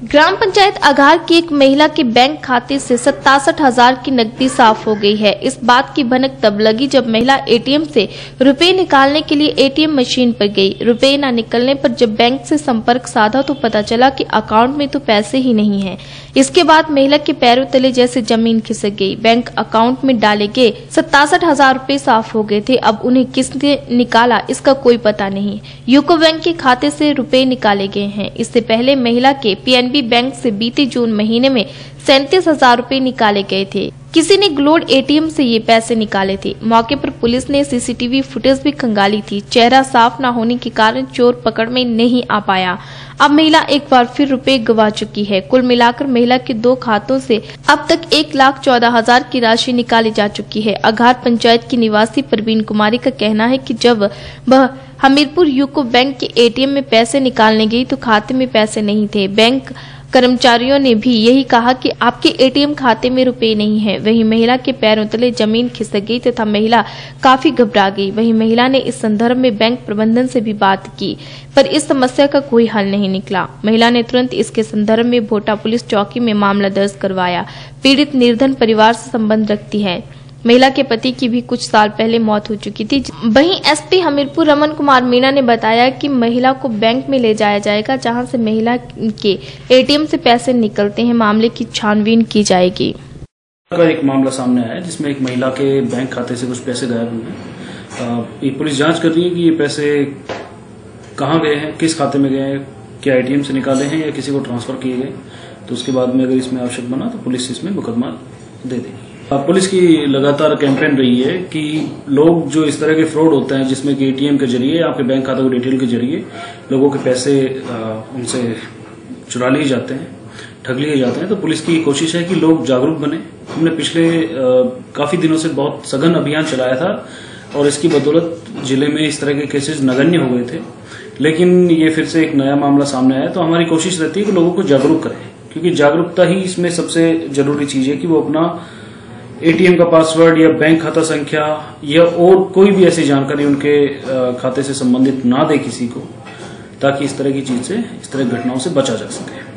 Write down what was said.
ग्राम पंचायत अघार की एक महिला के बैंक खाते से 67,000 की नकदी साफ हो गई है। इस बात की भनक तब लगी जब महिला एटीएम से रुपए निकालने के लिए एटीएम मशीन पर गई। रुपए न निकलने पर जब बैंक से संपर्क साधा तो पता चला कि अकाउंट में तो पैसे ही नहीं हैं। इसके बाद महिला के पैरों तले जैसे जमीन खिसक गई। बैंक अकाउंट में डाले गए 67,000 रुपए साफ हो गए थे। अब उन्हें किसने निकाला इसका कोई पता नहीं। यूको बैंक के खाते से रुपए निकाले गए हैं। इससे पहले महिला के पीएनबी बैंक से बीते जून महीने में 37,000 रुपए निकाले गए थे। किसी ने ग्लोड एटीएम से ये पैसे निकाले थे। मौके पर पुलिस ने सीसीटीवी फुटेज भी खंगाली थी। चेहरा साफ न होने के कारण चोर पकड़ में नहीं आ पाया। अब महिला एक बार फिर रुपए गवा चुकी है। कुल मिलाकर महिला के 2 खातों से अब तक 1,14,000 की राशि निकाली जा चुकी है। अघार पंचायत की निवासी प्रवीण कुमारी का कहना है कि जब वह हमीरपुर यूको बैंक के एटीएम में पैसे निकालने गई तो खाते में पैसे नहीं थे। बैंक कर्मचारियों ने भी यही कहा कि आपके एटीएम खाते में रुपए नहीं है। वहीं महिला के पैरों तले जमीन खिसक गई तथा महिला काफी घबरा गई। वहीं महिला ने इस संदर्भ में बैंक प्रबंधन से भी बात की, पर इस समस्या का कोई हल नहीं निकला। महिला ने तुरंत इसके संदर्भ में भोटा पुलिस चौकी में मामला दर्ज करवाया। पीड़ित निर्धन परिवार से संबंध रखती है। महिला के पति की भी कुछ साल पहले मौत हो चुकी थी। वहीं एसपी हमीरपुर रमन कुमार मीणा ने बताया कि महिला को बैंक में ले जाया जाएगा, जहां से महिला के एटीएम से पैसे निकलते हैं। मामले की छानबीन की जाएगी। का एक मामला सामने आया है जिसमें एक महिला के बैंक खाते से कुछ पैसे गायब हुए हैं। ये पुलिस जांच कर रही है कि ये पैसे कहाँ गए हैं, किस खाते में गए हैं, क्या एटीएम से निकाले हैं या किसी को ट्रांसफर किए गए। तो उसके बाद में अगर इसमें आवश्यक बना तो पुलिस इसमें मुकदमा दे देगी। पुलिस की लगातार कैंपेन रही है कि लोग जो इस तरह के फ्रॉड होते हैं जिसमें कि एटीएम के जरिए आपके बैंक खाते को डिटेल के जरिए लोगों के पैसे उनसे चुरा लिए जाते हैं, ठग लिए जाते हैं, तो पुलिस की कोशिश है कि लोग जागरूक बने। हमने पिछले काफी दिनों से बहुत सघन अभियान चलाया था और इसकी बदौलत जिले में इस तरह के केसेस नगण्य हो गए थे, लेकिन ये फिर से एक नया मामला सामने आया। तो हमारी कोशिश रहती है कि लोगों को जागरूक करें, क्योंकि जागरूकता ही इसमें सबसे जरूरी चीज है कि वो अपना एटीएम का पासवर्ड या बैंक खाता संख्या या और कोई भी ऐसी जानकारी उनके खाते से संबंधित ना दे किसी को, ताकि इस तरह की चीज से, इस तरह की घटनाओं से बचा जा सके।